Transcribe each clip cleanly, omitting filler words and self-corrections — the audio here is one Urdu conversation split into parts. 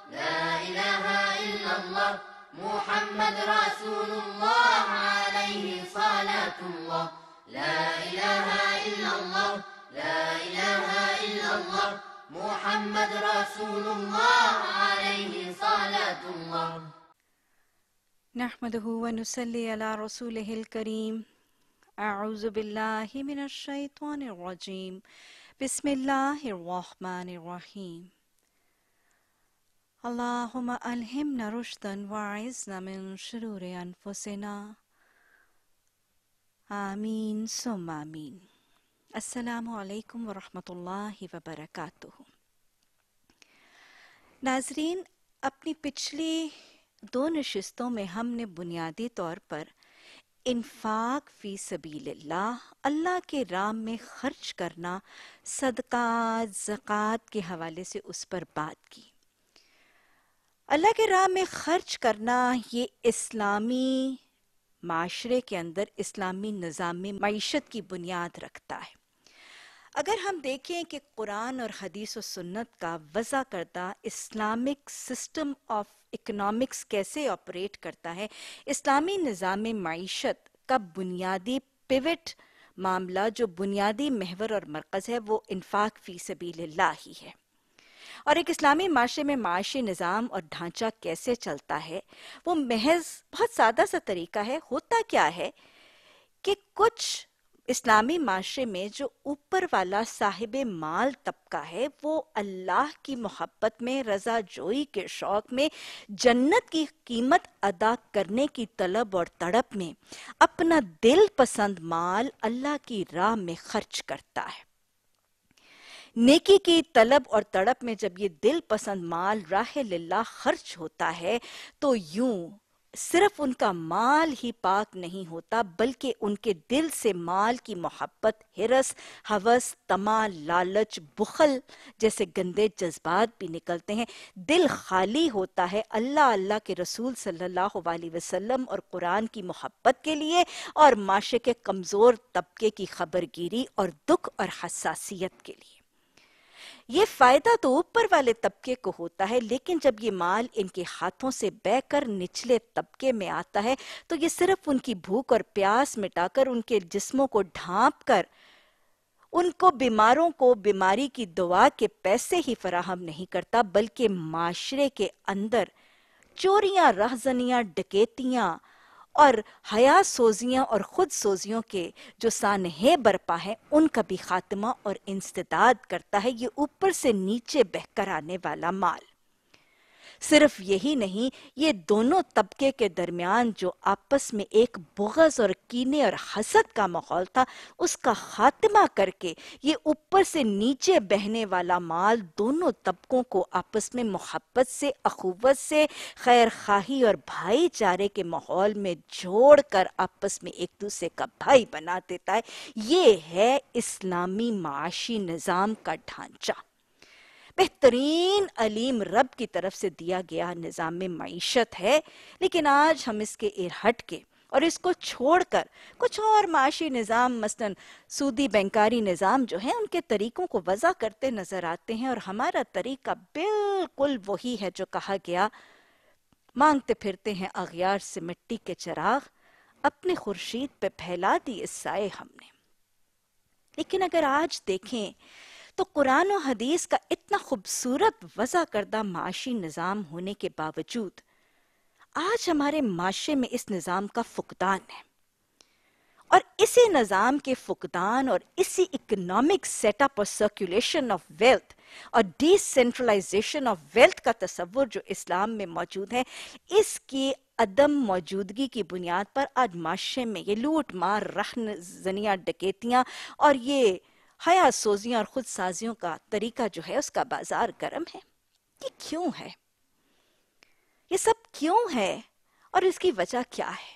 لا إله إلا الله محمد رسول الله عليه صلاة الله لا إله إلا الله لا إله إلا الله محمد رسول الله عليه صلاة الله نحمده ونصلي على رسوله الكريم أعوذ بالله من الشيطان الرجيم بسم الله الرحمن الرحيم اللهم ألهمنا رشدا وأعذنا من شرور أنفسنا آمین ثم آمین۔ السلام علیکم ورحمۃ اللہ وبرکاتہ۔ ناظرین، اپنی پچھلی 2 نشستوں میں ہم نے بنیادی طور پر انفاق فی سبیل اللہ، اللہ کے راہ میں خرچ کرنا، صدقات، زکوٰۃ کے حوالے سے اس پر بات کی۔ اللہ کے راہ میں خرچ کرنا یہ اسلامی معاشرے کے اندر اسلامی نظام معیشت کی بنیاد رکھتا ہے۔ اگر ہم دیکھیں کہ قرآن اور حدیث و سنت کا وضع کردہ اسلامک سسٹم آف اکنامکس کیسے آپریٹ کرتا ہے، اسلامی نظام معیشت کا بنیادی پیوٹ معاملہ، جو بنیادی محور اور مرکز ہے، وہ انفاق فی سبیل اللہ ہی ہے۔ اور ایک اسلامی معاشرے میں معاشی نظام اور ڈھانچہ کیسے چلتا ہے، وہ محض بہت سادہ سا طریقہ ہے۔ ہوتا کیا ہے کہ کچھ اسلامی معاشرے میں جو اوپر والا صاحب مال طبقہ ہے، وہ اللہ کی محبت میں، رضا جوئی کے شوق میں، جنت کی قیمت ادا کرنے کی طلب اور تڑپ میں اپنا دل پسند مال اللہ کی راہ میں خرچ کرتا ہے۔ نیکی کی طلب اور تڑپ میں جب یہ دل پسند مال راہ للہ خرچ ہوتا ہے، تو یوں صرف ان کا مال ہی پاک نہیں ہوتا، بلکہ ان کے دل سے مال کی محبت، ہرس، ہوس، طمع، لالچ، بخل جیسے گندے جذبات بھی نکلتے ہیں۔ دل خالی ہوتا ہے اللہ، اللہ کے رسول صلی اللہ علیہ وسلم اور قرآن کی محبت کے لیے، اور معاشرے کے کمزور طبقے کی خبرگیری اور دکھ اور حساسیت کے لیے۔ یہ فائدہ تو اوپر والے طبقے کو ہوتا ہے، لیکن جب یہ مال ان کے ہاتھوں سے بہہ کر نچلے طبقے میں آتا ہے تو یہ صرف ان کی بھوک اور پیاس مٹا کر، ان کے جسموں کو ڈھانپ کر، ان کو بیماروں کو بیماری کی دوا کے پیسے ہی فراہم نہیں کرتا، بلکہ معاشرے کے اندر چوریاں، رہزنیاں، ڈکیتیاں اور حیا سوزیاں اور خود سوزیوں کے جو سانحے برپا ہیں، ان کا بھی خاتمہ اور انسداد کرتا ہے یہ اوپر سے نیچے بہہ کر آنے والا مال۔ صرف یہی نہیں، یہ دونوں طبقے کے درمیان جو آپس میں ایک بغض اور کینے اور حسد کا ماحول تھا، اس کا خاتمہ کر کے یہ اوپر سے نیچے بہنے والا مال دونوں طبقوں کو آپس میں محبت سے، اخوت سے، خیر خواہی اور بھائی چارے کے ماحول میں جوڑ کر آپس میں ایک دوسرے کا بھائی بنا دیتا ہے۔ یہ ہے اسلامی معاشی نظام کا ڈھانچہ۔ بہترین علیم رب کی طرف سے دیا گیا نظام معیشت ہے، لیکن آج ہم اس کے ہٹ کے اور اس کو چھوڑ کر کچھ اور معاشی نظام، مثلا سودی بینکاری نظام جو ہیں، ان کے طریقوں کو وضع کرتے نظر آتے ہیں، اور ہمارا طریقہ بالکل وہی ہے جو کہا گیا، مانگتے پھرتے ہیں اغیار سے مٹی کے چراغ، اپنے خورشید پہ پھیلا دیے سائے ہم نے۔ لیکن اگر آج دیکھیں تو قرآن و حدیث کا اتنا خوبصورت وضع کردہ معاشی نظام ہونے کے باوجود آج ہمارے معاشرے میں اس نظام کا فقدان ہے، اور اسی نظام کے فقدان اور اسی اکنامک سیٹ اپ اور سرکولیشن آف ویلتھ اور ڈی سینٹرلائزیشن آف ویلتھ کا تصور جو اسلام میں موجود ہے، اس کی عدم موجودگی کی بنیاد پر آج معاشرے میں یہ لوٹ مار، رہن زنیاں، ڈکیتیاں اور یہ حیا سوزیاں اور خود سازیوں کا طریقہ جو ہے، اس کا بازار گرم ہے۔ یہ کیوں ہے؟ یہ سب کیوں ہے اور اس کی وجہ کیا ہے؟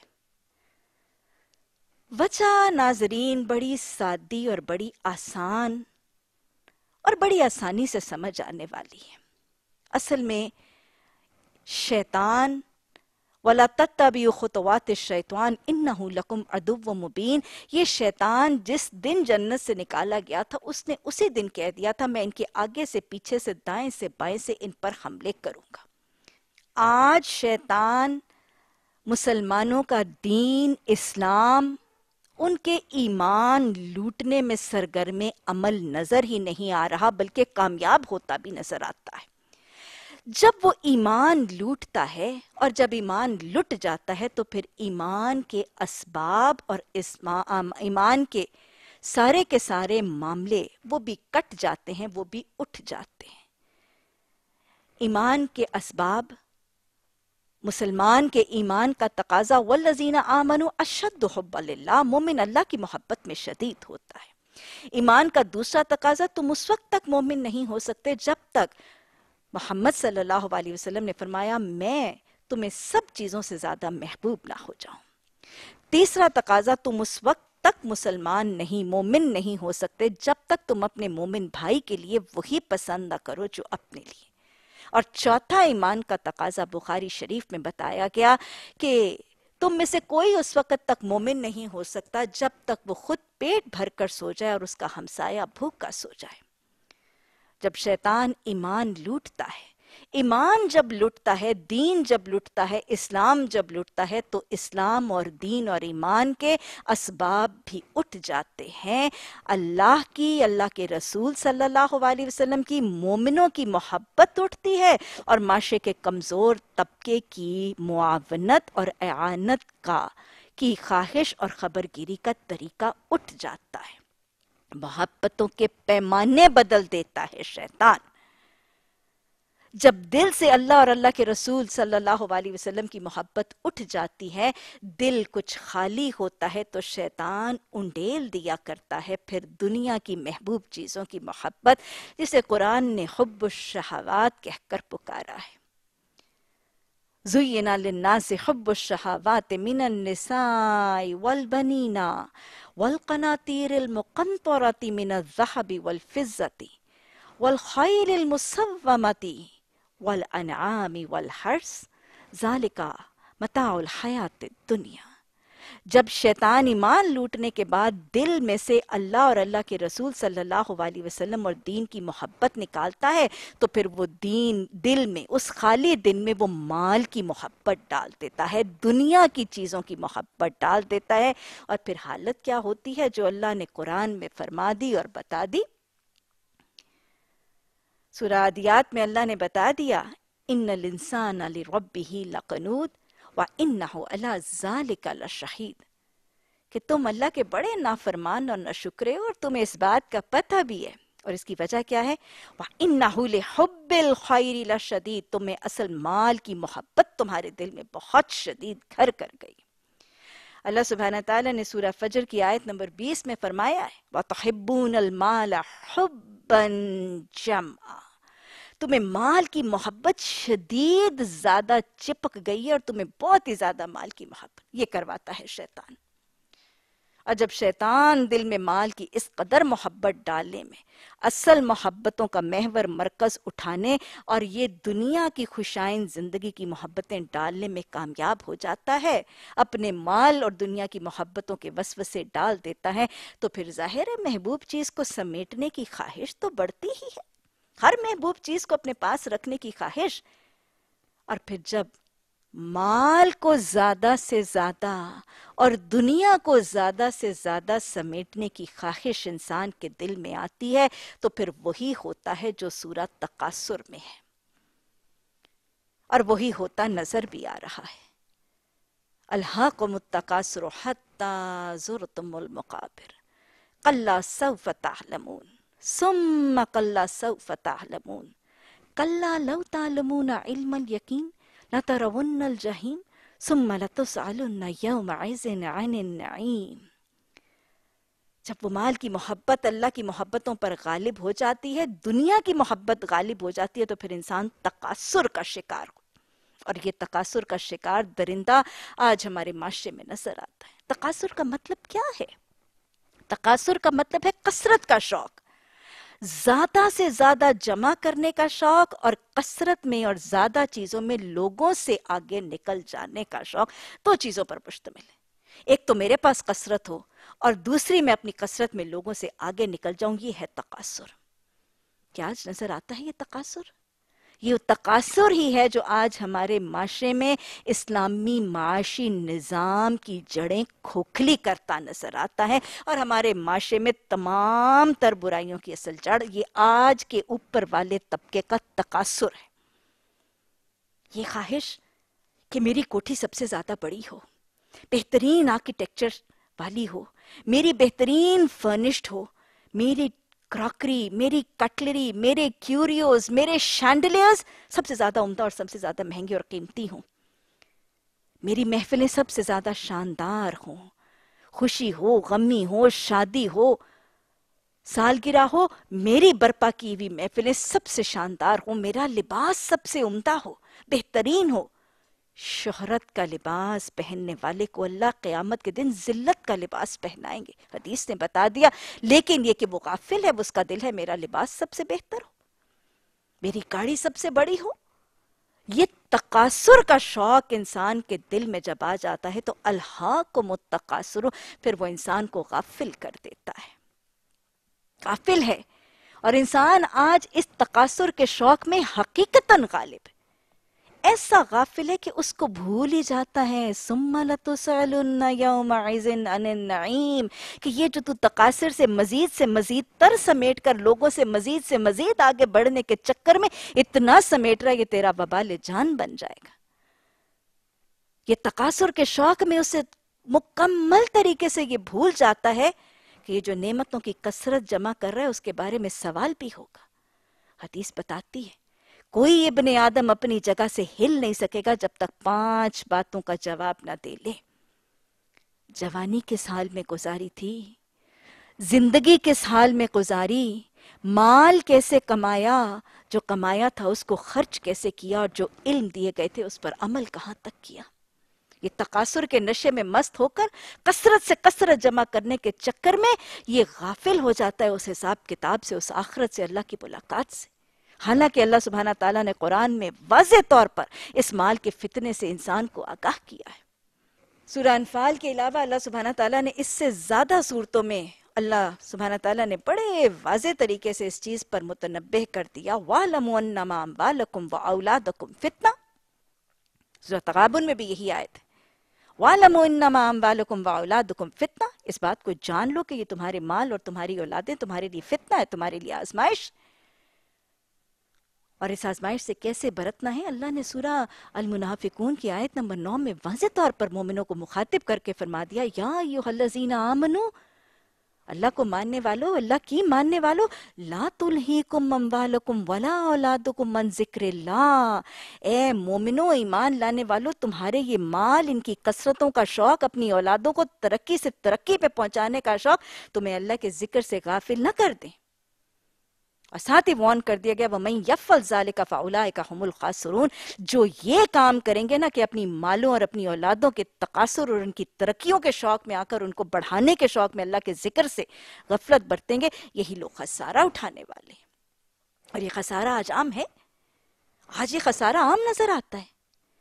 وجہ ناظرین بڑی سادی اور بڑی آسان اور بڑی آسانی سے سمجھ آنے والی ہے۔ اصل میں شیطان وَلَا تَتَّبِعُوا خُطُوَاتِ الشَّيْطَانِ إِنَّهُ لَكُمْ عَدُوٌّ مُبِينٌ، یہ شیطان جس دن جنت سے نکالا گیا تھا، اس نے اسی دن کہہ دیا تھا میں ان کے آگے سے، پیچھے سے، دائیں سے، بائیں سے ان پر حملے کروں گا۔ آج شیطان مسلمانوں کا دین اسلام ان کے ایمان لوٹنے میں سرگرم عمل نظر ہی نہیں آ رہا، بلکہ کامیاب ہوتا بھی نظر آتا ہے۔ جب وہ ایمان لوٹتا ہے اور جب ایمان لٹ جاتا ہے تو پھر ایمان کے اسباب اور ایمان کے سارے معاملے وہ بھی کٹ جاتے ہیں، وہ بھی اٹھ جاتے ہیں۔ ایمان کے اسباب، مسلمان کے ایمان کا تقاضا والذین آمنوا اشد حبا للہ، مومن اللہ کی محبت میں شدید ہوتا ہے۔ ایمان کا دوسرا تقاضا، تم اس وقت تک مومن نہیں ہو سکتے جب تک محمد صلی اللہ علیہ وسلم نے فرمایا میں تمہیں سب چیزوں سے زیادہ محبوب نہ ہو جاؤں۔ تیسرا تقاضا، تم اس وقت تک مسلمان نہیں، مومن نہیں ہو سکتے جب تک تم اپنے مومن بھائی کے لیے وہی پسند نہ کرو جو اپنے لیے۔ اور چوتھا ایمان کا تقاضا بخاری شریف میں بتایا گیا کہ تم میں سے کوئی اس وقت تک مومن نہیں ہو سکتا جب تک وہ خود پیٹ بھر کر سو جائے اور اس کا ہمسایہ بھوکا سو جائے۔ جب شیطان ایمان لوٹتا ہے، ایمان جب لٹتا ہے، دین جب لٹتا ہے، اسلام جب لٹتا ہے تو اسلام اور دین اور ایمان کے اسباب بھی اٹھ جاتے ہیں۔ اللہ کی، اللہ کے رسول صلی اللہ علیہ وسلم کی، مومنوں کی محبت اٹھتی ہے اور معاشرے کے کمزور طبقے کی معاونت اور اعانت کی خواہش اور خبرگیری کا طریقہ اٹھ جاتا ہے۔ محبتوں کے پیمانے بدل دیتا ہے شیطان۔ جب دل سے اللہ اور اللہ کے رسول صلی اللہ علیہ وسلم کی محبت اٹھ جاتی ہے، دل کچھ خالی ہوتا ہے تو شیطان انڈیل دیا کرتا ہے پھر دنیا کی محبوب چیزوں کی محبت، جسے قرآن نے حب الشہوات کہہ کر پکارا ہے۔ زُيِّنَ لِلنَّاسِ حُبُّ الشَّهَوَاتِ مِنَ النِّسَاءِ وَالْبَنِينَ وَالْقَنَاطِيرِ الْمُقَنطَرَةِ مِنَ الذَّهَبِ وَالْفِضَّةِ وَالْخَيْلِ الْمُسَوَّمَةِ وَالْأَنْعَامِ وَالْحَرْثِ ذَلِكَ مَتَاعُ الْحَيَاةِ الدُّنْيَا۔ جب شیطان ایمان لوٹنے کے بعد دل میں سے اللہ اور اللہ کے رسول صلی اللہ علیہ وسلم اور دین کی محبت نکالتا ہے تو پھر وہ دل میں، اس خالی دل میں وہ مال کی محبت ڈال دیتا ہے، دنیا کی چیزوں کی محبت ڈال دیتا ہے، اور پھر حالت کیا ہوتی ہے جو اللہ نے قرآن میں فرما دی اور بتا دی۔ سورہ عادیات میں اللہ نے بتا دیا ان الانسان لربہ لقنوت وَإِنَّهُ عَلَى ذَلِكَ لَشَهِيدٌ، کہ تم اللہ کے بڑے نافرمان اور ناشکرے اور تمہیں اس بات کا پتہ بھی ہے، اور اس کی وجہ کیا ہے؟ وَإِنَّهُ لِحُبِّ الْخَيْرِ لَشَدِيدٌ، تمہیں اصل مال کی محبت تمہارے دل میں بہت شدید گھر کر گئی۔ اللہ سبحانہ تعالیٰ نے سورہ فجر کی آیت نمبر 20 میں فرمایا ہے وَتُحِبُّونَ الْمَالَ حُبًّا جَمًّا، تمہیں مال کی محبت شدید زیادہ چپک گئی ہے اور تمہیں بہت ہی زیادہ مال کی محبت، یہ کرواتا ہے شیطان۔ اور جب شیطان دل میں مال کی اس قدر محبت ڈالنے میں، اصل محبتوں کا محور مرکز اٹھانے اور یہ دنیا کی خوشائن زندگی کی محبتیں ڈالنے میں کامیاب ہو جاتا ہے، اپنے مال اور دنیا کی محبتوں کے وسوسے ڈال دیتا ہے، تو پھر ظاہر ہے محبوب چیز کو سمیٹنے کی خواہش تو بڑھتی ہی ہے، ہر محبوب چیز کو اپنے پاس رکھنے کی خواہش، اور پھر جب مال کو زیادہ سے زیادہ اور دنیا کو زیادہ سے زیادہ سمیٹنے کی خواہش انسان کے دل میں آتی ہے تو پھر وہی ہوتا ہے جو سورہ تکاثر میں ہے، اور وہی ہوتا نظر بھی آ رہا ہے۔ الہاکم التکاثر حتی زرتم المقابر کلا سوف تعلمون ثم کلا سوف تعلمون کلا لو تعلمون علم الیقین لترون الجحیم ثم لتسألن یومئذ عن النعیم۔ جب وہ مال کی محبت اللہ کی محبتوں پر غالب ہو جاتی ہے، دنیا کی محبت غالب ہو جاتی ہے، تو پھر انسان تکاثر کا شکار ہو، اور یہ تکاثر کا شکار درندہ آج ہمارے معاشرے میں نظر آتا ہے۔ تکاثر کا مطلب کیا ہے؟ تکاثر کا مطلب ہے کثرت کا شوق، زیادہ سے زیادہ جمع کرنے کا شوق، اور کثرت میں اور زیادہ چیزوں میں لوگوں سے آگے نکل جانے کا شوق۔ دو چیزوں پر مشتمل ہے، ایک تو میرے پاس کثرت ہو اور دوسری میں اپنی کثرت میں لوگوں سے آگے نکل جاؤں، یہ ہے تکاثر۔ کیا آج نظر آتا ہے یہ تکاثر؟ یہ تقاصر ہی ہے جو آج ہمارے معاشرے میں اسلامی معاشی نظام کی جڑیں کھوکھلی کرتا نظر آتا ہے، اور ہمارے معاشرے میں تمام تر برائیوں کی اصل جڑ یہ آج کے اوپر والے طبقے کا تقاصر ہے۔ یہ خواہش کہ میری کوٹھی سب سے زیادہ بڑی ہو، بہترین آرکیٹیکچر والی ہو، میری بہترین فرنشڈ ہو، میری کراکری، میری کٹلری، میرے کیوریوز، میرے شینڈلیئرز سب سے زیادہ عمدہ اور سب سے زیادہ مہنگی اور قیمتی ہوں، میری محفلیں سب سے زیادہ شاندار ہوں، خوشی ہو، غمی ہو، شادی ہو، سالگرہ ہو، میری برپا کی ہوئی محفلیں سب سے شاندار ہوں، میرا لباس سب سے عمدہ ہو، بہترین ہو۔ شہرت کا لباس پہننے والے کو اللہ قیامت کے دن ذلت کا لباس پہنائیں گے، حدیث نے بتا دیا، لیکن یہ کہ وہ غافل ہے، اس کا دل ہے میرا لباس سب سے بہتر ہو، میری گاڑی سب سے بڑی ہو۔ یہ تقاصر کا شوق انسان کے دل میں جب آ جاتا ہے تو الہاکم التقاصر، پھر وہ انسان کو غافل کر دیتا ہے، غافل ہے۔ اور انسان آج اس تقاصر کے شوق میں حقیقتاً غالب ہے، ایسا غافل ہے کہ اس کو بھول ہی جاتا ہے ثم لتسألن یومئذ عن النعیم، کہ یہ جو تو تقاصر سے مزید تر سمیٹ کر لوگوں سے مزید آگے بڑھنے کے چکر میں اتنا سمیٹ رہا ہے، یہ تیرا وبال جان بن جائے گا۔ یہ تقاصر کے شوق میں اسے مکمل طریقے سے یہ بھول جاتا ہے کہ یہ جو نعمتوں کی کثرت جمع کر رہا ہے اس کے بارے میں سوال بھی ہوگا۔ حدیث بتاتی ہے کوئی ابن آدم اپنی جگہ سے ہل نہیں سکے گا جب تک 5 باتوں کا جواب نہ دے لے۔ جوانی کس حال میں گزاری تھی، زندگی کس حال میں گزاری، مال کیسے کمایا، جو کمایا تھا اس کو خرچ کیسے کیا، اور جو علم دیے گئے تھے اس پر عمل کہاں تک کیا۔ یہ تقاصر کے نشے میں مست ہو کر کثرت سے کثرت جمع کرنے کے چکر میں یہ غافل ہو جاتا ہے اس حساب کتاب سے، اس آخرت سے، اللہ کی ملاقات سے۔ حالانکہ اللہ سبحانہ تعالیٰ نے قرآن میں واضح طور پر اس مال کے فتنے سے انسان کو آگاہ کیا ہے۔ سورہ انفال کے علاوہ اللہ سبحانہ تعالیٰ نے اس سے زیادہ صورتوں میں اللہ سبحانہ تعالیٰ نے بڑے واضح طریقے سے اس چیز پر متنبہ کر دیا، وَاعْلَمُوا أَنَّمَا أَمْوَالُكُمْ وَأَوْلَادُكُمْ فِتْنَةٌ۔ سورہ تغابن میں بھی یہی آیت ہے، وَاعْلَمُوا أَنَّمَا أَمْوَالُكُمْ وَأَوْلَادُكُمْ فِتْنَةٌ۔ اس بات کو جان لو کہ یہ تمہارے مال اور تمہاری اولادیں تمہارے لیے فتنہ ہے، تمہارے لیے آزمائش۔ اور اس آزمائش سے کیسے برتنا ہے، اللہ نے سورہ المنافقون کی آیت نمبر 9 میں واضح طور پر مومنوں کو مخاطب کر کے فرما دیا، یا ایھا الذین آمنوا، اللہ کو ماننے والو، اللہ کی ماننے والو، لا تلہیکم اموالکم ولا اولادکم عن ذکر اللہ۔ اے مومنو، ایمان لانے والو، تمہارے یہ مال، ان کی کثرتوں کا شوق، اپنی اولادوں کو ترقی سے ترقی پہ پہنچانے کا شوق تمہیں اللہ کے ذکر سے غافل نہ کر دیں۔ اور ساتھ ہی وارن کر دیا گیا وَمَن يَفْعَلْ ذَلِكَ فَأُولَٰئِكَ هُمُ الْخَاسِرُونَ، جو یہ کام کریں گے نا کہ اپنی مالوں اور اپنی اولادوں کے تقاصر اور ان کی ترقیوں کے شوق میں آ کر ان کو بڑھانے کے شوق میں اللہ کے ذکر سے غفلت برتیں گے، یہی لوگ خسارہ اٹھانے والے ہیں۔ اور یہ خسارہ آج عام ہے، آج یہ خسارہ عام نظر آتا ہے۔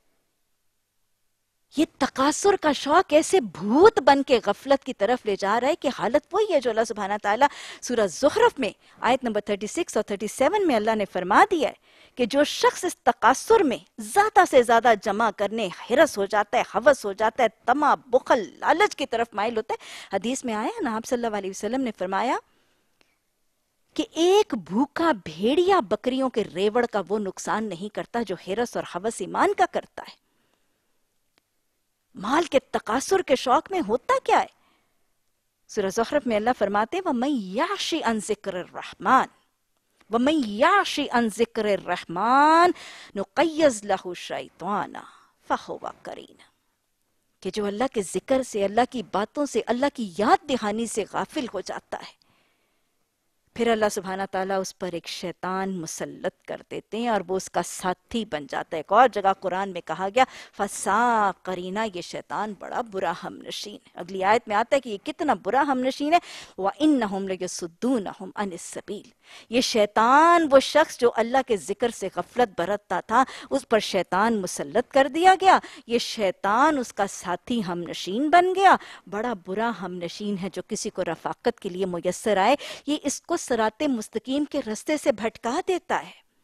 یہ تقاصر کا شوق ایسے بھوت بن کے غفلت کی طرف لے جا رہا ہے کہ حالت وہی ہے جو اللہ سبحانہ تعالیٰ سورہ زخرف میں آیت نمبر 36 اور 37 میں اللہ نے فرما دیا ہے کہ جو شخص اس تقاصر میں زیادہ سے زیادہ جمع کرنے حرص ہو جاتا ہے، ہوس ہو جاتا ہے، طمع، بخل، لالچ کی طرف مائل ہوتا ہے، حدیث میں آیا نا، آپ صلی اللہ علیہ وسلم نے فرمایا کہ ایک بھوکا بھیڑیا بکریوں کے ریوڑ کا وہ نقصان نہیں کرتا جو حرص اور ہوس ایمان کا کرتا ہے۔ مال کے تقاصر کے شوق میں ہوتا کیا ہے؟ سورہ زخرف میں اللہ فرماتے ہیں وَمَن يَعْشِ عَن ذِكْرِ الرَّحْمَنِ وَمَن يَعْشِ عَن ذِكْرِ الرَّحْمَنِ نُقَيِّضْ لَهُ الشَّيْطَانَ فَهُوَ قَرِينٌ، کہ جو اللہ کے ذکر سے، اللہ کی باتوں سے، اللہ کی یاد دہانی سے غافل ہو جاتا ہے، پھر اللہ سبحانہ تعالیٰ اس پر ایک شیطان مسلط کر دیتے ہیں اور وہ اس کا ساتھی بن جاتا ہے۔ ایک اور جگہ قرآن میں کہا گیا فَسَا قَرِینَ، یہ شیطان بڑا برا ہم نشین ہے۔ اگلی آیت میں آتا ہے کہ یہ کتنا برا ہم نشین ہے، وَإِنَّهُمْ لَيَصُدُّونَهُمْ عَنِ السَّبِيلِ، یہ شیطان، وہ شخص جو اللہ کے ذکر سے غفلت برتتا تھا، اس پر شیطان مسلط کر دیا گیا، یہ شیطان اس کا ساتھی ہم نشین بن گیا۔ بڑا برا ہم نشین ہے جو کسی کو رفاقت کے لیے میسر آئے، یہ اس کو صراط مستقیم کے رستے سے بھٹکا دیتا ہے،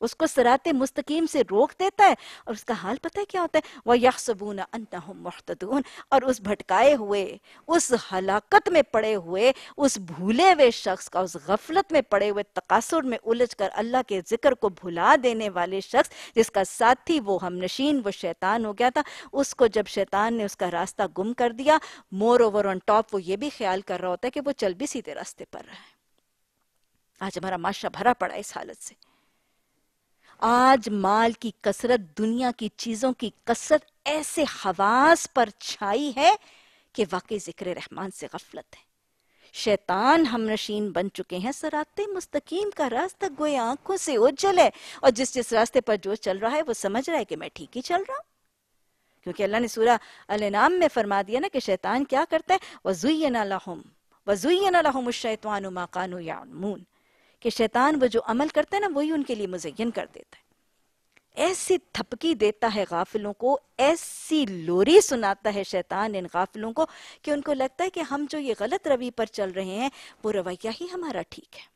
اس کو صراط مستقیم سے روک دیتا ہے، اور اس کا حال پتہ ہے کیا ہوتا ہے؟ وَيَحْسَبُونَ أَنَّهُمْ مُحْتَدُونَ، اور اس بھٹکائے ہوئے، اس ہلاکت میں پڑے ہوئے، اس بھولے ہوئے شخص کا، اس غفلت میں پڑے ہوئے، تقاصر میں الجھ کر اللہ کے ذکر کو بھلا دینے والے شخص، جس کا ساتھی وہ ہم نشین وہ شیطان ہو گیا تھا، اس کو جب شیطان نے اس کا راستہ گم کر دیا، مور اوور آن ٹاپ وہ یہ بھی خیال کر رہا ہوتا ہے کہ وہ چل بھی سیدھے راستے پر رہا ہے۔ آج ہمارا معاشرہ بھرا پڑا ہے اس حالت سے۔ آج مال کی کثرت، دنیا کی چیزوں کی کثرت ایسے حواس پر چھائی ہے کہ واقعی ذکر رحمان سے غفلت ہے۔ شیطان ہم نشین بن چکے ہیں، صراط مستقیم کا راستہ گویا آنکھوں سے اوجھل ہے، اور جس راستے پر جو چل رہا ہے وہ سمجھ رہا ہے کہ میں ٹھیک ہی چل رہا ہوں، کیونکہ اللہ نے سورہ الانعام میں فرما دیا نا کہ شیطان کیا کرتا ہے، وَزُيِّنَ لَهُمُ الشَّيْطَانُ مَا كَانُوا يَعْمَلُونَ، کہ شیطان وہ جو عمل کرتا ہے نا وہی ان کے لیے مزین کر دیتا ہے۔ ایسی تھپکی دیتا ہے غافلوں کو، ایسی لوری سناتا ہے شیطان ان غافلوں کو کہ ان کو لگتا ہے کہ ہم جو یہ غلط روی پر چل رہے ہیں وہ رویہ ہی ہمارا ٹھیک ہے۔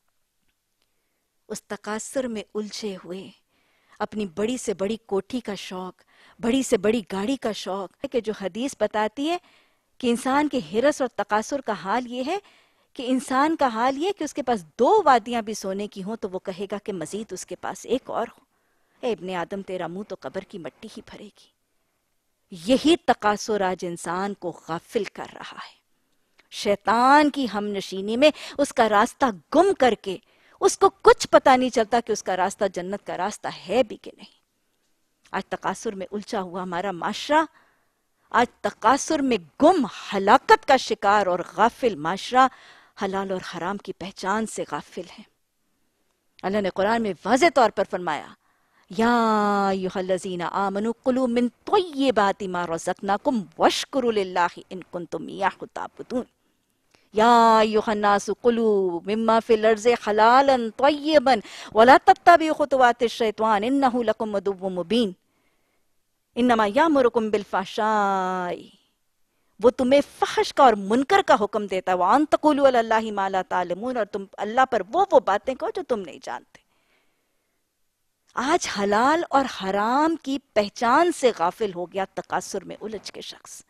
اس تقاصر میں الجھے ہوئے، اپنی بڑی سے بڑی کوٹھی کا شوق، بڑی سے بڑی گاڑی کا شوق ہے، کہ جو حدیث بتاتی ہے کہ انسان کے ہرس اور تقاصر کا حال یہ ہے کہ انسان کا حال یہ کہ اس کے پاس 2 وادیاں بھی سونے کی ہوں تو وہ کہے گا کہ مزید اس کے پاس ایک اور ہو۔ اے ابن آدم تیرا منہ تو قبر کی مٹی ہی بھرے گی۔ یہی تقاصر آج انسان کو غافل کر رہا ہے۔ شیطان کی ہم نشینی میں اس کا راستہ گم کر کے اس کو کچھ پتا نہیں چلتا کہ اس کا راستہ جنت کا راستہ ہے بھی کہ نہیں۔ آج تقاصر میں الجھا ہوا ہمارا معاشرہ، آج تقاصر میں گم، ہلاکت کا شکار اور غافل معاشرہ حلال اور حرام کی پہچان سے غافل ہے۔ اللہ نے قرآن میں واضح طور پر فرمایا، یا ایھا الذین آمنوا کلوا من طیبات ما رزقناکم واشکروا للہ ان کنتم ایاہ تعبدون۔ یا ایھا الناس کلوا مما فی الارض حلالا طیبا ولا تتبعوا خطوات الشیطان انہ لکم عدو مبین انما یامرکم بالفحشاء، وہ تمہیں فحش کا اور منکر کا حکم دیتا ہے، وَأَن تَقُولُوا عَلَى اللَّهِ مَا لَا تَعْلَمُونَ، اور تم اللہ پر وہ باتیں کہو جو تم نہیں جانتے۔ آج حلال اور حرام کی پہچان سے غافل ہو گیا تقاصر میں الجھ کے شخص۔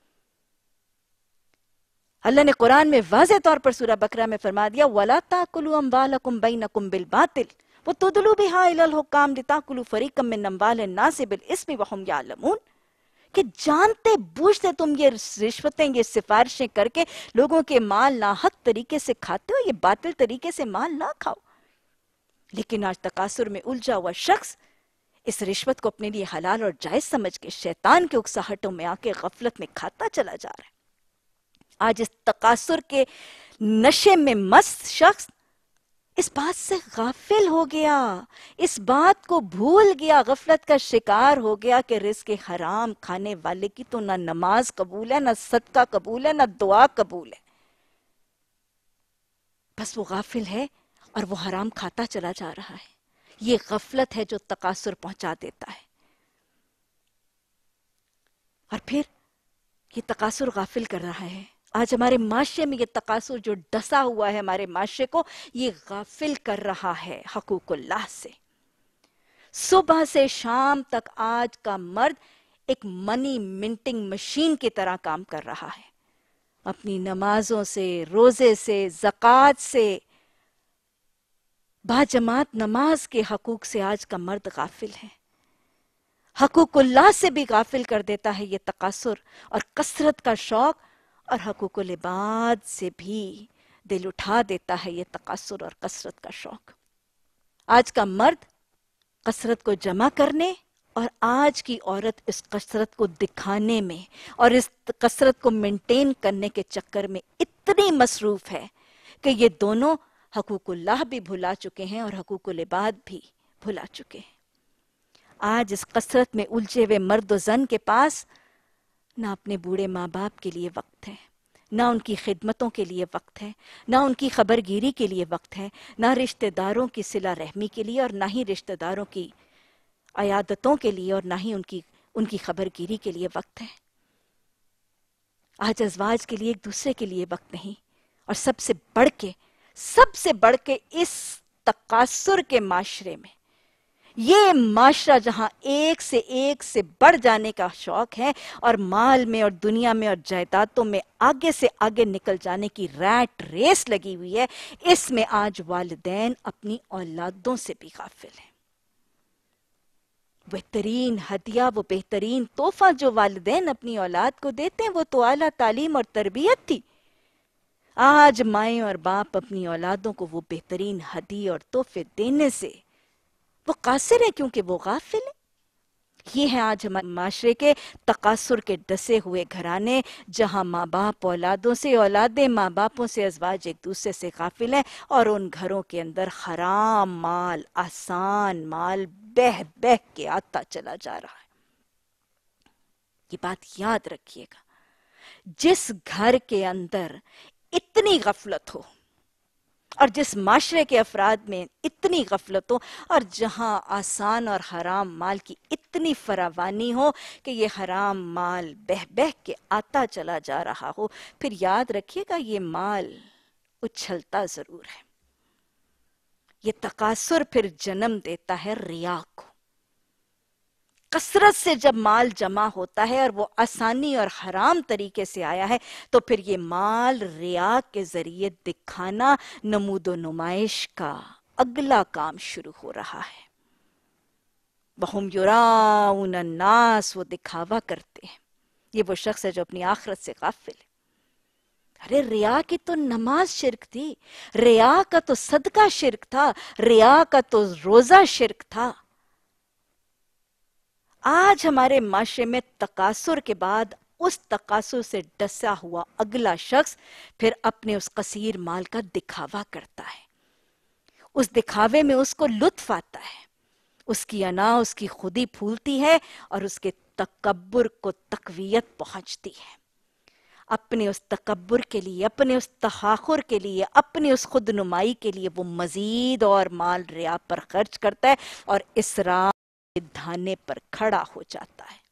اللہ نے قرآن میں واضح طور پر سورہ بقرہ میں فرما دیا، وَلَا تَأْكُلُوا أَمْوَالَكُمْ بَيْنَكُمْ بِالْبَاطِلِ وَتُدْلُوا بِهَا إِلَى الْحُكَّامِ لِتَأْكُلُوا فَرِيقًا مِّنْ أَمْوَالِ النَّاسِ بِالْإِثْمِ وَهُمْ يَعْلَمُونَ، کہ جانتے بوجھتے تم یہ رشوتیں، یہ سفارشیں کر کے لوگوں کے مال ناحق طریقے سے کھاتے ہو، یہ باطل طریقے سے مال نہ کھاؤ۔ لیکن آج تقاصر میں الجھا ہوا شخص اس رشوت کو اپنے لیے حلال اور جائز سمجھ کے شیطان کے اکساہٹوں میں آ کے غفلت میں کھاتا چلا جا رہا ہے۔ آج اس تقاصر کے نشے میں مست شخص اس بات سے غافل ہو گیا، اس بات کو بھول گیا، غفلت کا شکار ہو گیا کہ رزق حرام کھانے والے کی تو نہ نماز قبول ہے، نہ صدقہ قبول ہے، نہ دعا قبول ہے۔ بس وہ غافل ہے اور وہ حرام کھاتا چلا جا رہا ہے۔ یہ غفلت ہے جو تقاصر پہنچا دیتا ہے۔ اور پھر یہ تقاصر غافل کر رہا ہے۔ آج ہمارے معاشرے میں یہ تقاصر جو ڈسا ہوا ہے ہمارے معاشرے کو، یہ غافل کر رہا ہے حقوق اللہ سے۔ صبح سے شام تک آج کا مرد ایک منی منٹنگ مشین کی طرح کام کر رہا ہے۔ اپنی نمازوں سے، روزے سے، زکوٰۃ سے، باجماعت نماز کے حقوق سے آج کا مرد غافل ہے۔ حقوق اللہ سے بھی غافل کر دیتا ہے یہ تقاصر اور کثرت کا شوق، اور حقوق العباد سے بھی دل اٹھا دیتا ہے یہ تقاصر اور کثرت کا شوق۔ آج کا مرد کثرت کو جمع کرنے اور آج کی عورت اس کثرت کو دکھانے میں اور اس کثرت کو مینٹین کرنے کے چکر میں اتنی مصروف ہے کہ یہ دونوں حقوق اللہ بھی بھلا چکے ہیں اور حقوق العباد بھی بھلا چکے ہیں۔ آج اس کثرت میں الجھے ہوئے مرد و زن کے پاس نہ اپنے بوڑھے ماں باپ کے لیے وقت ہے، نہ ان کی خدمتوں کے لیے وقت ہے، نہ ان کی خبرگیری کے لیے وقت ہے، نہ رشتہ داروں کی صلہ رحمی کے لیے، اور نہ ہی رشتہ داروں کی عیادتوں کے لیے، اور نہ ہی ان کی خبرگیری کے لیے وقت ہے۔ آج ازواج کے لیے ایک دوسرے کے لیے وقت نہیں، اور سب سے بڑھ کے اس تقاصر کے معاشرے میں یہ معاشرہ جہاں ایک سے بڑھ جانے کا شوق ہے اور مال میں اور دنیا میں اور جائیدادوں میں آگے سے آگے نکل جانے کی ریٹ ریس لگی ہوئی ہے، اس میں آج والدین اپنی اولادوں سے بھی غافل ہیں۔ بہترین ہدیہ، وہ بہترین تحفہ جو والدین اپنی اولاد کو دیتے ہیں وہ تو اعلیٰ تعلیم اور تربیت تھی۔ آج مائیں اور باپ اپنی اولادوں کو وہ بہترین ہدیے اور تحفے دینے سے وہ قاصر ہے، کیونکہ وہ غافل ہیں۔ یہ ہے آج ہمارے معاشرے کے تقاصر کے ڈسے ہوئے گھرانے، جہاں ماں باپ اولادوں سے، اولادیں ماں باپوں سے، ازواج ایک دوسرے سے غافل ہیں، اور ان گھروں کے اندر حرام مال، آسان مال بہہ بہہ کے آتا چلا جا رہا ہے۔ یہ بات یاد رکھیے گا، جس گھر کے اندر اتنی غفلت ہو اور جس معاشرے کے افراد میں اتنی غفلت ہو، اور جہاں آسان اور حرام مال کی اتنی فراوانی ہو کہ یہ حرام مال بہہ بہہ کے آتا چلا جا رہا ہو، پھر یاد رکھیے گا یہ مال اچھلتا ضرور ہے۔ یہ تقاصر پھر جنم دیتا ہے ریا کو۔ کثرت سے جب مال جمع ہوتا ہے اور وہ آسانی اور حرام طریقے سے آیا ہے، تو پھر یہ مال ریا کے ذریعے دکھانا، نمود و نمائش کا اگلا کام شروع ہو رہا ہے۔ وَهُمْ يُرَاءُونَ النَّاسَ، وہ دکھاوا کرتے ہیں۔ یہ وہ شخص ہے جو اپنی آخرت سے غافل ہے۔ ارے ریا کی تو نماز شرک تھی، ریا کا تو صدقہ شرک تھا، ریا کا تو روزہ شرک تھا۔ آج ہمارے معاشرے میں تقاصر کے بعد اس تقاصر سے ڈسا ہوا اگلا شخص پھر اپنے اس قصیر مال کا دکھاوا کرتا ہے۔ اس دکھاوے میں اس کو لطف آتا ہے، اس کی انا، اس کی خودی پھولتی ہے، اور اس کے تکبر کو تقویت پہنچتی ہے۔ اپنے اس تکبر کے لیے، اپنے اس تفاخر کے لیے، اپنے اس خود نمائی کے لیے وہ مزید اور مال ریا پر خرچ کرتا ہے، اور اسراف کے دھانے پر کھڑا ہو جاتا ہے۔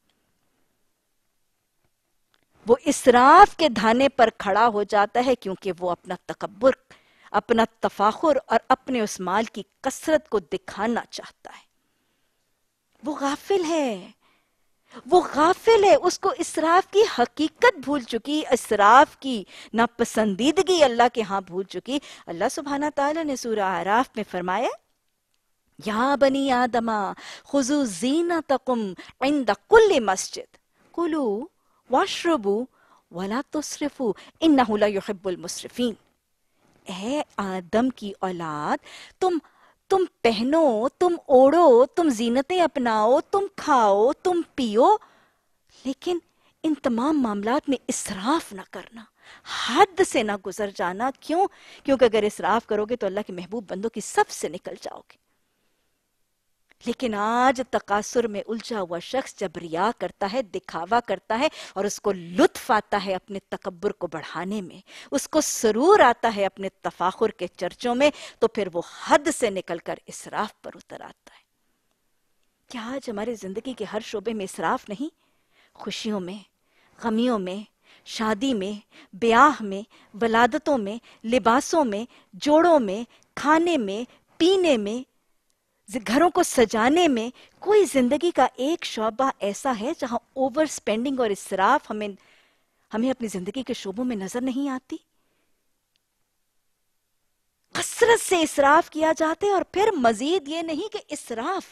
وہ اسراف کے دھانے پر کھڑا ہو جاتا ہے کیونکہ وہ اپنا تکبر، اپنا تفاخر اور اپنے اس مال کی کثرت کو دکھانا چاہتا ہے۔ وہ غافل ہے، وہ غافل ہے، اس کو اسراف کی حقیقت بھول چکی، اسراف کی ناپسندیدگی اللہ کے ہاں بھول چکی۔ اللہ سبحانہ تعالیٰ نے سورہ اعراف میں فرمایا، یا بنی آدم خذوا زینتکم عند کل مسجد کلوا واشربوا ولا تسرفوا انہ لا یحب المسرفین۔ اے آدم کی اولاد، تم پہنو، تم اوڑھو، تم زینتیں اپناؤ، تم کھاؤ، تم پیو، لیکن ان تمام معاملات میں اسراف نہ کرنا، حد سے نہ گزر جانا۔ کیوں؟ کیونکہ اگر اسراف کرو گے تو اللہ کے محبوب بندوں کی صف سے نکل جاؤ گے۔ لیکن آج تقاصر میں الجھا ہوا شخص جب ریا کرتا ہے، دکھاوا کرتا ہے، اور اس کو لطف آتا ہے اپنے تکبر کو بڑھانے میں، اس کو سرور آتا ہے اپنے تفاخر کے چرچوں میں، تو پھر وہ حد سے نکل کر اسراف پر اتر آتا ہے۔ کیا آج ہماری زندگی کے ہر شعبے میں اسراف نہیں؟ خوشیوں میں، غمیوں میں، شادی میں، بیاہ میں، ولادتوں میں، لباسوں میں، جوڑوں میں، کھانے میں، پینے میں، گھروں کو سجانے میں، کوئی زندگی کا ایک شعبہ ایسا ہے جہاں اوور سپینڈنگ اور اسراف ہمیں اپنی زندگی کے شعبوں میں نظر نہیں آتی؟ کثرت سے اسراف کیا جاتا ہے، اور پھر مزید یہ نہیں کہ اسراف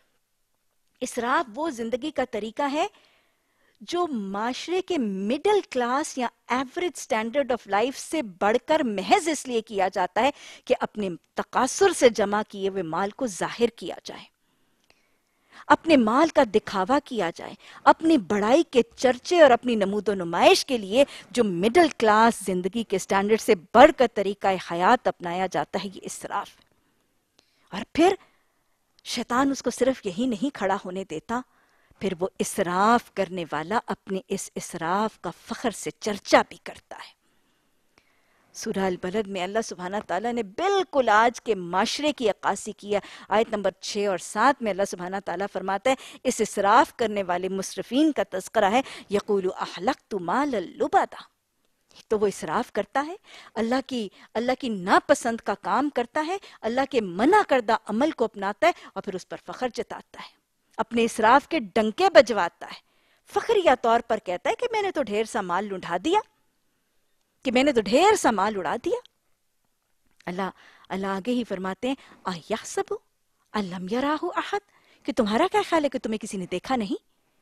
وہ زندگی کا طریقہ ہے جو معاشرے کے مڈل کلاس یا ایوریج سٹینڈرڈ آف لائف سے بڑھ کر محض اس لیے کیا جاتا ہے کہ اپنے تقاصر سے جمع کیے ہوئے مال کو ظاہر کیا جائے، اپنے مال کا دکھاوا کیا جائے، اپنی بڑائی کے چرچے اور اپنی نمود و نمائش کے لیے جو مڈل کلاس زندگی کے سٹینڈرڈ سے بڑھ کر طریقہ حیات اپنایا جاتا ہے، یہ اسراف ہے۔ اور پھر شیطان اس کو صرف یہی نہیں کھڑا ہونے دیتا، پھر وہ اسراف کرنے والا اپنے اس اسراف کا فخر سے چرچا بھی کرتا ہے۔ سورہ البلد میں اللہ سبحانہ تعالیٰ نے بالکل آج کے معاشرے کی عکاسی کی ہے۔ آیت نمبر 6 اور 7 میں اللہ سبحانہ تعالیٰ فرماتا ہے، اس اسراف کرنے والے مسرفین کا تذکرہ ہے، یقول احلقت مالا لبدا، تو وہ اسراف کرتا ہے، اللہ کی ناپسند کا کام کرتا ہے، اللہ کے منع کردہ عمل کو اپناتا ہے اور پھر اس پر فخر جتاتا ہے، اپنے اسراف کے ڈنکے بجواتا ہے، فخریہ طور پر کہتا ہے کہ میں نے تو ڈھیر سا مال لنڈھا دیا، کہ میں نے تو ڈھیر سا مال اڑا دیا۔ اللہ آگے ہی فرماتے ہیں اَيَحْسَبُ أَلَّمْ يَرَاهُ أَحَدٌ، کہ تمہارا کیا خیال ہے کہ تمہیں کسی نے دیکھا نہیں؟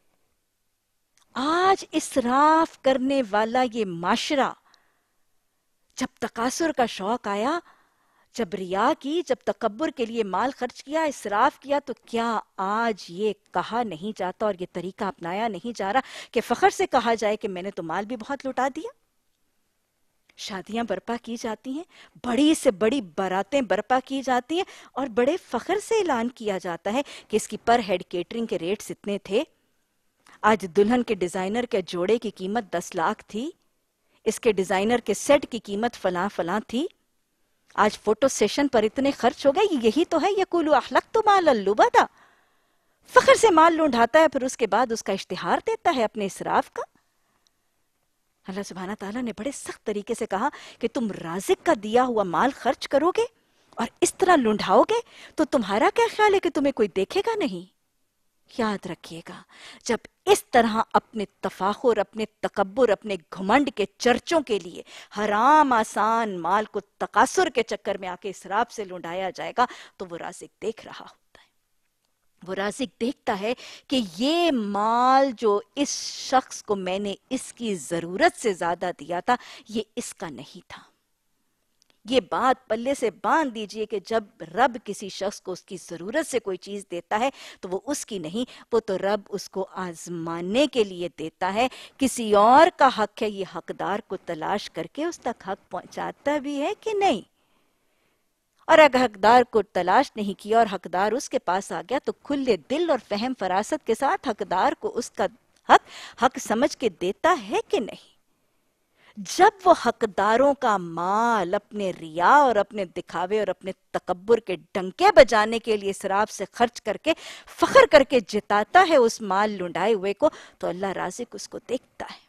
آج اسراف کرنے والا یہ معاشرہ، جب تکاثر کا شوق آیا، جب ریا کی، جب تکبر کے لیے مال خرچ کیا، اسراف کیا، تو کیا آج یہ کہا نہیں جاتا اور یہ طریقہ اپنایا نہیں جا رہا کہ فخر سے کہا جائے کہ میں نے تو مال بھی بہت لٹا دیا؟ شادیاں برپا کی جاتی ہیں، بڑی سے بڑی باراتیں برپا کی جاتی ہیں اور بڑے فخر سے اعلان کیا جاتا ہے کہ اس کی پر ہیڈ کیٹرنگ کے ریٹس اتنے تھے، آج دلہن کے ڈیزائنر کے جوڑے کی قیمت 10 لاکھ تھی، اس کے ڈیزائنر کے سیٹ کی قیمت فلاں فلاں تھی، آج فوٹو سیشن پر اتنے خرچ ہو گئے۔ یہی تو ہے یقول احلقت مالا لبدا، فخر سے مال لونڈھاتا ہے، پھر اس کے بعد اس کا اشتہار دیتا ہے اپنے اسراف کا۔ اللہ سبحانہ تعالیٰ نے بڑے سخت طریقے سے کہا کہ تم رازق کا دیا ہوا مال خرچ کرو گے اور اس طرح لنڈھاؤ گے تو تمہارا کیا خیال ہے کہ تمہیں کوئی دیکھے گا نہیں؟ یاد رکھیے گا، جب اس طرح اپنے تفاخر، اپنے تکبر، اپنے گھمنڈ کے چرچوں کے لیے حرام آسان مال کو تقاصر کے چکر میں آ کے اسراف سے لنڈایا جائے گا تو وہ رازق دیکھ رہا ہوتا ہے۔ وہ رازق دیکھتا ہے کہ یہ مال جو اس شخص کو میں نے اس کی ضرورت سے زیادہ دیا تھا، یہ اس کا نہیں تھا۔ یہ بات پلے سے باندھ دیجئے کہ جب رب کسی شخص کو اس کی ضرورت سے کوئی چیز دیتا ہے تو وہ اس کی نہیں، وہ تو رب اس کو آزمانے کے لیے دیتا ہے۔ کسی اور کا حق ہے، یہ حقدار کو تلاش کر کے اس تک حق پہنچاتا بھی ہے کہ نہیں؟ اور اگر حقدار کو تلاش نہیں کیا اور حقدار اس کے پاس آ گیا تو کھلے دل اور فہم فراست کے ساتھ حقدار کو اس کا حق سمجھ کے دیتا ہے کہ نہیں؟ جب وہ حقداروں کا مال اپنے ریا اور اپنے دکھاوے اور اپنے تکبر کے ڈنکے بجانے کے لیے اسراف سے خرچ کر کے فخر کر کے جتاتا ہے اس مال لنڈائے ہوئے کو، تو اللہ رازق اس کو دیکھتا ہے،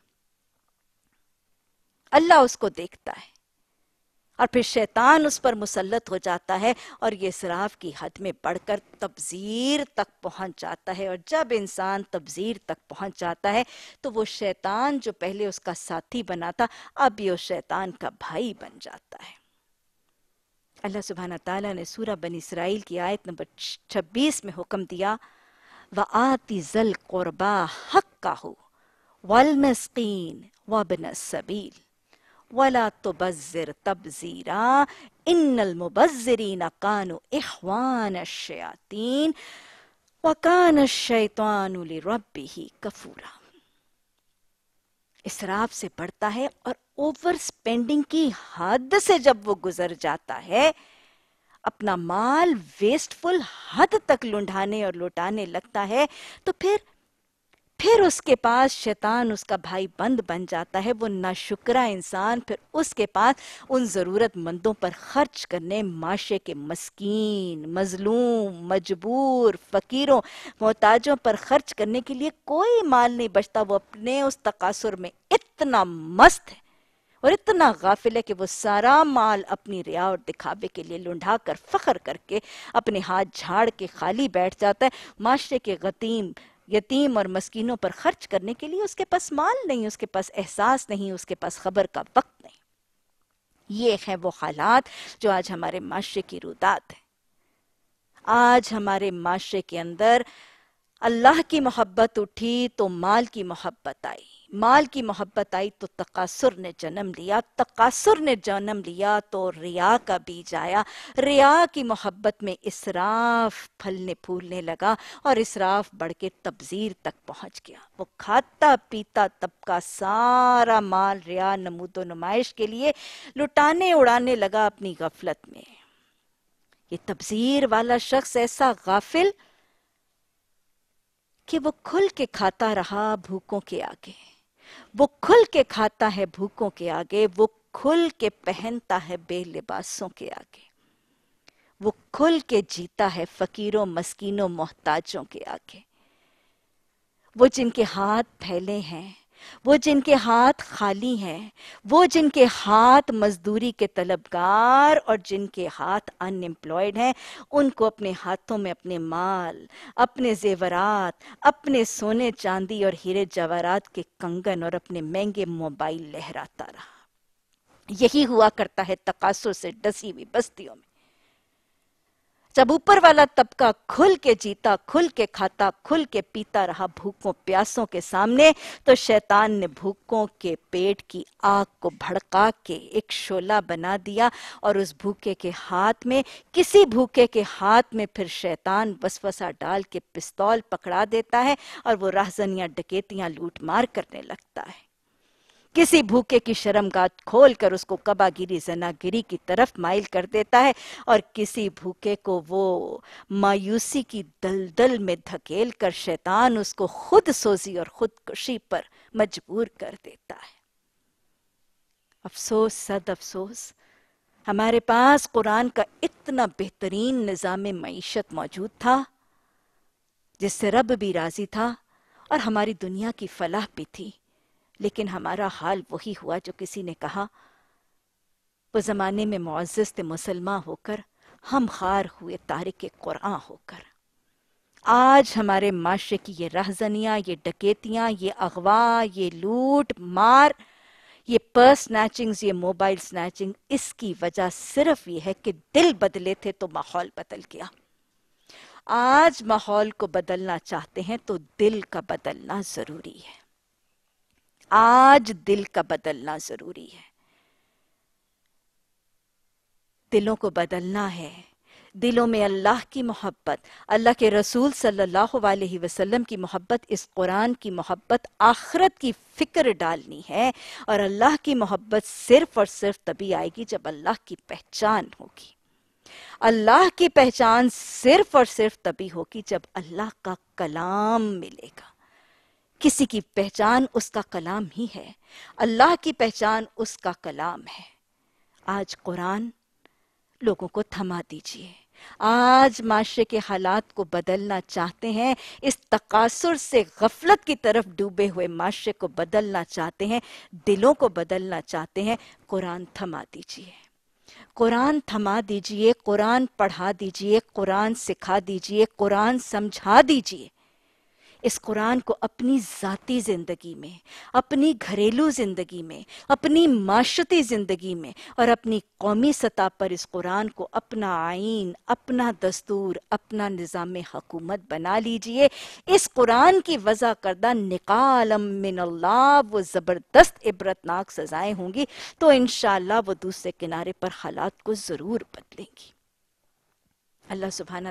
اللہ اس کو دیکھتا ہے، اور پھر شیطان اس پر مسلط ہو جاتا ہے اور یہ اسراف کی حد میں بڑھ کر تبذیر تک پہنچ جاتا ہے۔ اور جب انسان تبذیر تک پہنچ جاتا ہے تو وہ شیطان جو پہلے اس کا ساتھی بنا تھا، اب یہ اس شیطان کا بھائی بن جاتا ہے۔ اللہ سبحانہ تعالیٰ نے سورہ بنی اسرائیل کی آیت نمبر 26 میں حکم دیا وَآتِ ذَا الْقُرْبَى حَقَّهُ وَالْمِسْكِينَ وَابْنَ السَّبِيلِ وَلَا تُبَذِّرْ تَبْذِيرًا إِنَّ الْمُبَذِّرِينَ كَانُوا إِخْوَانَ الشَّيَاطِينِ وَكَانَ الشَّيْطَانُ لِرَبِّهِ كَفُورًا۔ اسراف سے بڑھتا ہے اور اوور سپینڈنگ کی حد سے جب وہ گزر جاتا ہے، اپنا مال ویسٹفل حد تک لنڈھانے اور لوٹانے لگتا ہے، تو پھر اس کے پاس شیطان اس کا بھائی بند بن جاتا ہے۔ وہ ناشکرہ انسان پھر اس کے پاس ان ضرورت مندوں پر خرچ کرنے، معاشرے کے مسکین، مظلوم، مجبور، فقیروں، محتاجوں پر خرچ کرنے کے لیے کوئی مال نہیں بچتا۔ وہ اپنے اس تقاصر میں اتنا مست ہے اور اتنا غافل ہے کہ وہ سارا مال اپنی ریا اور دکھاوے کے لیے لنڈھا کر فخر کر کے اپنے ہاتھ جھاڑ کے خالی بیٹھ جاتا ہے۔ معاشرے کے یتیم اور مسکینوں پر خرچ کرنے کے لیے اس کے پاس مال نہیں، اس کے پاس احساس نہیں، اس کے پاس خبر کا وقت نہیں۔ یہ ہے وہ حالات جو آج ہمارے معاشرے کی رودات ہیں۔ آج ہمارے معاشرے کے اندر اللہ کی محبت اٹھی تو مال کی محبت آئی، مال کی محبت آئی تو تقاصر نے جنم لیا، تقاصر نے جنم لیا تو ریا کا بیج آیا، ریا کی محبت میں اسراف پھلنے پھولنے لگا اور اسراف بڑھ کے تبذیر تک پہنچ گیا۔ وہ کھاتا پیتا طبقہ سارا مال ریا، نمود و نمائش کے لیے لٹانے اڑانے لگا اپنی غفلت میں۔ یہ تبذیر والا شخص ایسا غافل کہ وہ کھل کے کھاتا رہا بھوکوں کے آگے، وہ کھل کے کھاتا ہے بھوکوں کے آگے، وہ کھل کے پہنتا ہے بے لباسوں کے آگے، وہ کھل کے جیتا ہے فقیروں، مسکینوں، محتاجوں کے آگے۔ وہ جن کے ہاتھ پھیلے ہیں، وہ جن کے ہاتھ خالی ہیں، وہ جن کے ہاتھ مزدوری کے طلبگار اور جن کے ہاتھ ان ایمپلائڈ ہیں، ان کو اپنے ہاتھوں میں اپنے مال، اپنے زیورات، اپنے سونے چاندی اور ہیرے جواہرات کے کنگن اور اپنے مہنگے موبائل لہراتا رہا۔ یہی ہوا کرتا ہے تقاصر سے ڈسی ہوئی بستیوں میں۔ جب اوپر والا طبقہ کھل کے جیتا، کھل کے کھاتا، کھل کے پیتا رہا بھوکوں پیاسوں کے سامنے، تو شیطان نے بھوکوں کے پیٹ کی آگ کو بھڑکا کے ایک شعلہ بنا دیا، اور اس بھوکے کے ہاتھ میں، کسی بھوکے کے ہاتھ میں پھر شیطان وسوسہ ڈال کے پستول پکڑا دیتا ہے اور وہ راہزنیاں ڈکیتیاں لوٹ مار کرنے لگتا ہے۔ کسی بھوکے کی شرمگاہ کھول کر اس کو قبا گیری زنا گیری کی طرف مائل کر دیتا ہے، اور کسی بھوکے کو وہ مایوسی کی دلدل میں دھکیل کر شیطان اس کو خود سوزی اور خودکشی پر مجبور کر دیتا ہے۔ افسوس، صد افسوس، ہمارے پاس قرآن کا اتنا بہترین نظام معیشت موجود تھا جس سے رب بھی راضی تھا اور ہماری دنیا کی فلاح بھی تھی، لیکن ہمارا حال وہی ہوا جو کسی نے کہا، وہ زمانے میں معزز تھے مسلمان ہو کر، ہم خار ہوئے تارک قرآن ہو کر۔ آج ہمارے معاشرے کی یہ رہزنیاں، یہ ڈکیتیاں، یہ اغوا، یہ لوٹ مار، یہ پرس سنیچنگز، یہ موبائل سنیچنگ، اس کی وجہ صرف یہ ہے کہ دل بدلے تھے تو ماحول بدل گیا۔ آج ماحول کو بدلنا چاہتے ہیں تو دل کا بدلنا ضروری ہے۔ آج دل کا بدلنا ضروری ہے۔ دلوں کو بدلنا ہے، دلوں میں اللہ کی محبت، اللہ کے رسول صلی اللہ علیہ وسلم کی محبت، اس قرآن کی محبت، آخرت کی فکر ڈالنی ہے، اور اللہ کی محبت صرف اور صرف تبھی آئے گی جب اللہ کی پہچان ہوگی۔ اللہ کی پہچان صرف اور صرف تبھی ہوگی جب اللہ کا کلام ملے گا۔ کسی کی پہچان اس کا کلام ہی ہے، اللہ کی پہچان اس کا کلام ہے۔ آج قرآن، لوگوں کو تھما دیجئے۔ آج معاشرے کے حالات کو بدلنا چاہتے ہیں، اس تقاصر سے غفلت کی طرف ڈوبے ہوئے معاشرے کو بدلنا چاہتے ہیں، دلوں کو بدلنا چاہتے ہیں، قرآن تھما دیجئے۔ قرآن تھما دیجئے، قرآن پڑھا دیجئے، قرآن سکھا دیجئے، قرآن سمجھا دیجئے۔ اس قرآن کو اپنی ذاتی زندگی میں، اپنی گھریلو زندگی میں، اپنی معاشرتی زندگی میں اور اپنی قومی سطح پر اس قرآن کو اپنا آئین، اپنا دستور، اپنا نظام حکومت بنا لیجئے۔ اس قرآن کی وضع کردہ نقالم من اللہ وہ زبردست عبرتناک سزائیں ہوں گی، تو انشاءاللہ وہ دوسرے کنارے پر حالات کو ضرور بدلیں گی۔ اللہ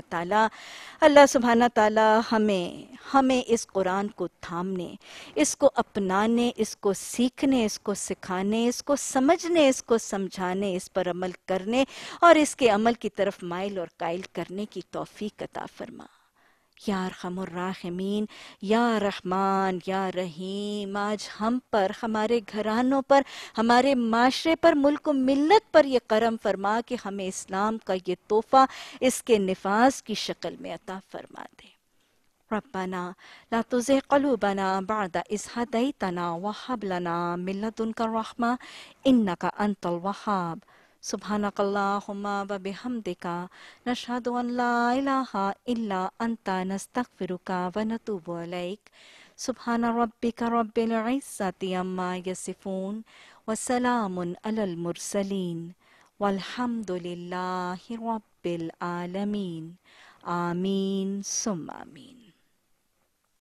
سبحانہ تعالیٰ ہمیں اس قرآن کو تھامنے، اس کو اپنانے، اس کو سیکھنے، اس کو سکھانے، اس کو سمجھنے، اس کو سمجھانے، اس پر عمل کرنے اور اس کے عمل کی طرف مائل اور قائل کرنے کی توفیق عطا فرما۔ یا ارحم الراحمین، یا رحمان، یا رحیم، آج ہم پر، ہمارے گھرانوں پر، ہمارے معاشرے پر، ملک و ملت پر یہ کرم فرما کہ ہمیں اسلام کا یہ تحفہ اس کے نفاذ کی شکل میں عطا فرما دے۔ ربنا لا تزغ قلوبنا بعد إذ هديتنا وهب لنا من لدنك الرحمة إنك أنت الوهاب۔ سبحانك اللهم وبحمدك نشهد أن لا إله إلا أنت نستغفرك ونتوب إليك۔ سبحان ربك رب العزة عما يصفون وسلام على المرسلين والحمد لله رب العالمين۔ آمین ثم آمین۔